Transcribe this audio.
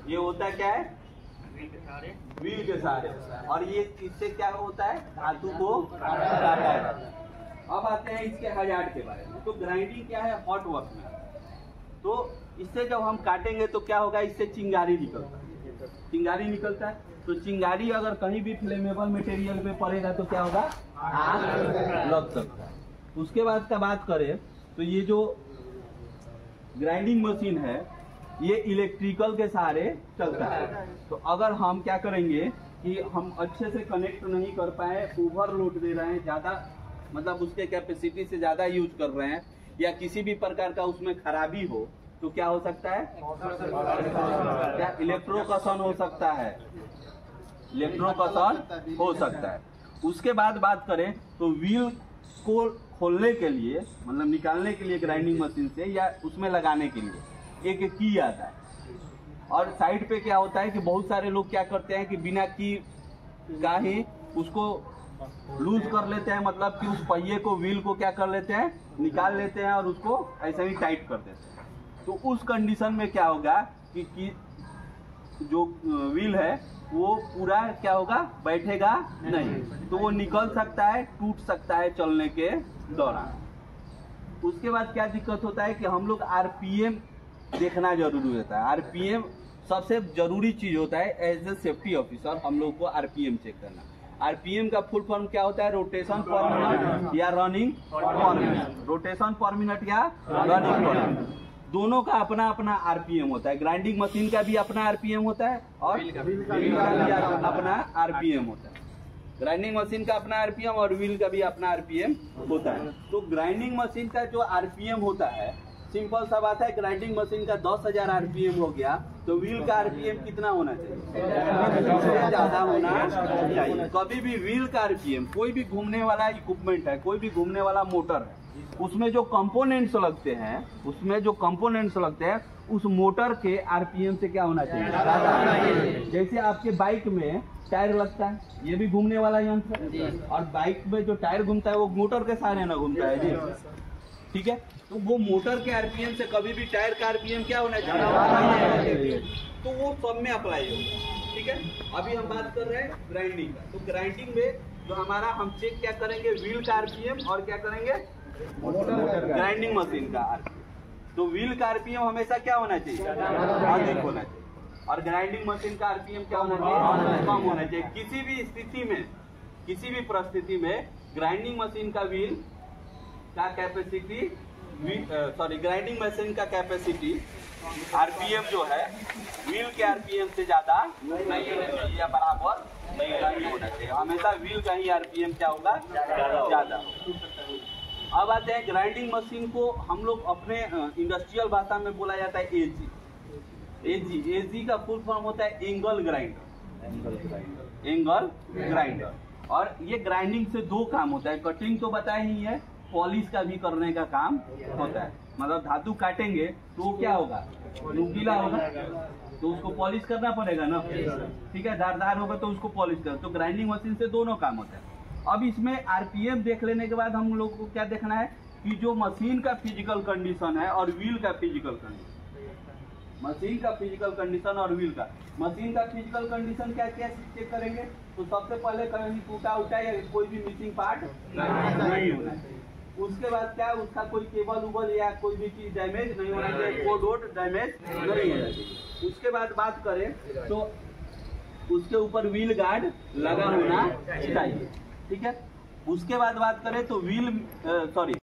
ये होता क्या है? व्हील के सहारे। और ये इससे क्या होता है? धातु को काटा जाता है। अब आते हैं इसके हजार्ड के बारे में। तो ग्राइंडिंग क्या है? हॉट वर्क में। तो इससे जब हम काटेंगे तो क्या होगा? इससे चिंगारी निकलता है। चिंगारी निकलता है तो चिंगारी अगर कहीं भी फ्लेमेबल मटेरियल पे पड़ेगा तो क्या होगा? आग लग सकता है। उसके बाद का बात करें तो ये जो ग्राइंडिंग मशीन है ये इलेक्ट्रिकल के सहारे चलता है। तो अगर हम क्या करेंगे कि हम अच्छे से कनेक्ट नहीं कर पाए, ओवरलोड दे रहे हैं, ज्यादा मतलब उसके कैपेसिटी से ज्यादा यूज कर रहे हैं, या किसी भी प्रकार का उसमें खराबी हो तो क्या हो सकता है? क्या इलेक्ट्रोकशन हो सकता है? इलेक्ट्रोकशन हो सकता है। उसके बाद बात करें तो व्हील को खोलने के लिए मतलब निकालने के लिए ग्राइंडिंग मशीन से या उसमें लगाने के लिए एक की आता है। और साइड पे क्या होता है कि बहुत सारे लोग क्या करते हैं कि बिना की का ही उसको लूज कर लेते हैं, मतलब कि उस पहिए को व्हील को क्या कर लेते हैं? निकाल लेते हैं और उसको ऐसे ही टाइट कर देते हैं। तो उस कंडीशन में क्या होगा कि जो व्हील है वो पूरा क्या होगा? बैठेगा नहीं, तो वो निकल सकता है, टूट सकता है चलने के दौरान। उसके बाद क्या दिक्कत होता है कि हम लोग आरपीएम देखना जरूरी होता है। आरपीएम सबसे जरूरी चीज होता है। एज ए सेफ्टी ऑफिसर हम लोग को आरपीएम चेक करना। आरपीएम का फुल फॉर्म क्या होता है? रोटेशन पर मिनट या running per minute. Rotation per minute या रनिंग पर मिनट, दोनों का अपना अपना आरपीएम होता है। ग्राइंडिंग मशीन का भी अपना आरपीएम होता है और व्हील का भी अपना आरपीएम होता है। ग्राइंडिंग मशीन का अपना आरपीएम और व्हील का भी अपना आरपीएम होता है। तो ग्राइंडिंग मशीन का जो आरपीएम होता है, सिंपल सा बात है, ग्राइंडिंग मशीन का 10,000 आरपीएम हो गया तो व्हील का आरपीएम कितना होना चाहिए? इससे ज्यादा होना चाहिए। कभी भी व्हील का आरपीएम, कोई भी घूमने वाला इक्विपमेंट है, कोई भी घूमने वाला मोटर है, उसमें जो कंपोनेंट्स लगते हैं उस मोटर के आरपीएम से क्या होना चाहिए? जैसे आपके बाइक में टायर लगता है, ये भी घूमने वाला यंत्र है, और बाइक में जो टायर घूमता है वो मोटर के सहारे ना घूमता है जी, ठीक है। तो वो मोटर के आरपीएम से कभी भी टायर का आरपीएम क्या होना चाहिए? तो वो सब में अप्लाई होगा, ठीक है। अभी हम बात कर रहे हैं ग्राइंडिंग का। तो ग्राइंडिंग में जो हमारा हम चेक क्या करेंगे? व्हील का आरपीएम और क्या करेंगे? ग्राइंडिंग मशीन का आरपीएम। तो व्हील का आरपीएम हमेशा क्या होना चाहिए? अधिक होना चाहिए। और ग्राइंडिंग मशीन का आरपीएम क्या होना चाहिए? कम होना चाहिए। किसी भी स्थिति में, किसी भी परिस्थिति में ग्राइंडिंग मशीन का व्हील का कैपेसिटी ग्राइंडिंग मशीन का कैपेसिटी आरपीएम जो है व्हील के आरपीएम से ज्यादा नहीं होना चाहिए या बराबर नहीं होना चाहिए। हमेशा व्हील का ही आरपीएम क्या होगा? ज्यादा। अब आते हैं ग्राइंडिंग मशीन को हम लोग अपने इंडस्ट्रियल भाषा में बोला जाता है एजी का फुल फॉर्म होता है एंगल ग्राइंडर। और ये ग्राइंडिंग से दो काम होता है। कटिंग तो बताया ही है, पॉलिश का भी करने का काम होता है। मतलब धातु काटेंगे तो क्या होगा? नुकीला होगा तो उसको पॉलिश करना पड़ेगा ना, ठीक है। धारदार होगा तो उसको पॉलिश कर। तो ग्राइंडिंग मशीन से दोनों काम होता है। अब इसमें आरपीएम देख लेने के बाद हम लोग को क्या देखना है कि जो मशीन का फिजिकल कंडीशन है और व्हील का फिजिकल कंडीशन, मशीन का फिजिकल कंडीशन और व्हील का। मशीन का फिजिकल कंडीशन क्या क्या चेक करेंगे? तो सबसे पहले कहीं टूटा उटा या कोई भी मिसिंग पार्ट नहीं होना चाहिए। उसके बाद क्या, उसका कोई केबल उबल या कोई भी चीज डैमेज नहीं होना चाहिए, कोड डैमेज नहीं होना चाहिए। उसके बाद बात करें तो उसके ऊपर व्हील गार्ड लगा होना चाहिए, ठीक है। उसके बाद बात करें तो